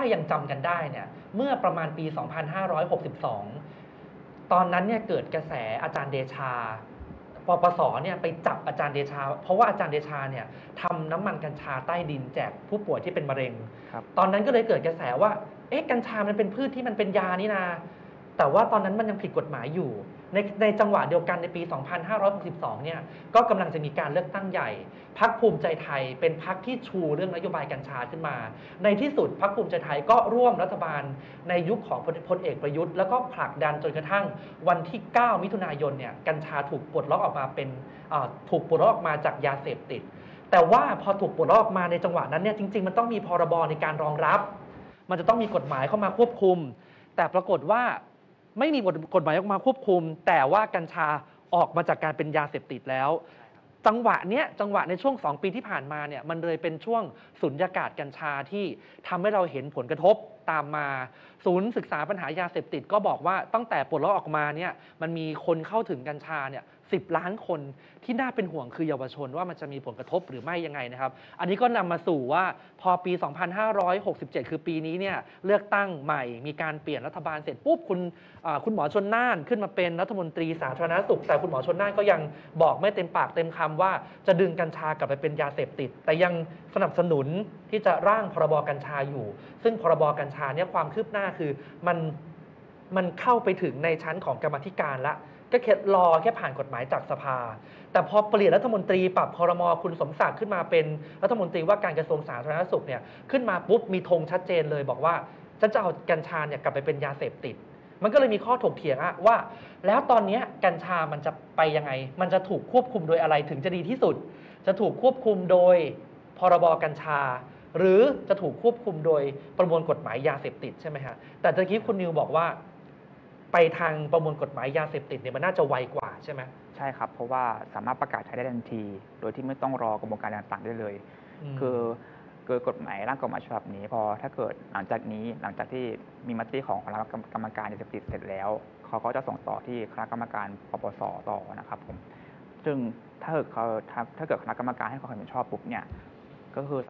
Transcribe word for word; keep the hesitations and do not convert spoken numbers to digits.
ยังจำกันได้เนี่ยเมื่อประมาณปี สองพันห้าร้อยหกสิบสอง ตอนนั้นเนี่ยเกิดกระแสอาจารย์เดชาปปสเนี่ยไปจับอาจารย์เดชาเพราะว่าอาจารย์เดชาเนี่ยทำน้ำมันกัญชาใต้ดินแจกผู้ป่วยที่เป็นมะเร็งตอนนั้นก็เลยเกิดกระแสว่าเอ๊ะกัญชามันเป็นพืชที่มันเป็นยานี่นาแต่ว่าตอนนั้นมันยังผิดกฎหมายอยู่ในในจังหวะเดียวกันในปี สองพันห้าร้อยหกสิบสอง เนี่ยก็กำลังจะมีการเลือกตั้งใหญ่พรรคภูมิใจไทยเป็นพรรคที่ชูเรื่องนโยบายกัญชาขึ้นมาในที่สุดพรรคภูมิใจไทยก็ร่วมรัฐบาลในยุคของพลเอกประยุทธ์แล้วก็ผลักดันจนกระทั่งวันที่ เก้า มิถุนายนเนี่ยกัญชาถูกปลดล็อกออกมาเป็นถูกปลดล็อกออกมาจากยาเสพติดแต่ว่าพอถูกปลดล็อกออกมาในจังหวะนั้นเนี่ยจริงๆมันต้องมีพรบในการรองรับมันจะต้องมีกฎหมายเข้ามาควบคุมแต่ปรากฏว่าไม่มีกฎหมายออกมาควบคุมแต่ว่ากัญชาออกมาจากการเป็นยาเสพติดแล้วจังหวะเนี้ยจังหวะในช่วงสองปีที่ผ่านมาเนี่ยมันเลยเป็นช่วงสุญญากาศกัญชาที่ทำให้เราเห็นผลกระทบตามมาศูนย์ศึกษาปัญหายาเสพติดก็บอกว่าตั้งแต่ปลดล็อกออกมาเนี่ยมันมีคนเข้าถึงกัญชาเนี่ยสิบล้านคนที่น่าเป็นห่วงคือเยาวชนว่ามันจะมีผลกระทบหรือไม่ยังไงนะครับอันนี้ก็นำมาสู่ว่าพอปี สองพันห้าร้อยหกสิบเจ็ด คือปีนี้เนี่ยเลือกตั้งใหม่มีการเปลี่ยนรัฐบาลเสร็จปุ๊บคุณคุณหมอชลน่านขึ้นมาเป็นรัฐมนตรีสาธารณสุขแต่คุณหมอชลน่านก็ยังบอกไม่เต็มปากเต็มคำว่าจะดึงกัญชากลับไปเป็นยาเสพติดแต่ยังสนับสนุนที่จะร่างพรบกัญชาอยู่ซึ่งพรบกัญชาเนี่ยความคืบหน้าคือมันมันเข้าไปถึงในชั้นของกรรมาธิการละก็แค่รอแค่ผ่านกฎหมายจากสภาแต่พอเปลี่ยนรัฐมนตรีปรับครม.คุณสมศักดิ์ขึ้นมาเป็นรัฐมนตรีว่าการกระทรวงสาธารณสุขเนี่ยขึ้นมาปุ๊บมีธงชัดเจนเลยบอกว่าฉันจะเอากัญชาเนี่ยกลับไปเป็นยาเสพติดมันก็เลยมีข้อถกเถียงอะว่าแล้วตอนนี้กัญชามันจะไปยังไงมันจะถูกควบคุมโดยอะไรถึงจะดีที่สุดจะถูกควบคุมโดยพรบกัญชาหรือจะถูกควบคุมโดยประมวลกฎหมายยาเสพติดใช่ไหมฮะแต่ตะกี้คุณนิวบอกว่าไปทางประมวลกฎหมายยาเสพติดเนี่ยมันน่าจะไวกว่าใช่ไหมใช่ครับเพราะว่าสามารถประกาศใช้ได้ทันทีโดยที่ไม่ต้องรอกระบวนการต่างๆได้เลยคือเกิดกฎหมายร่างกฎหมายฉบับนี้พอถ้าเกิดหลังจากนี้หลังจากที่มีมติของคณะกรรมการยาเสพติดเสร็จแล้วเขาก็จะส่งต่อที่คณะกรรมการปปสต่อนะครับผมซึ่งถ้าเกิดเขาถ้าเกิดคณะกรรมการให้ความเห็นชอบปุ๊บเนี่ยก็คือ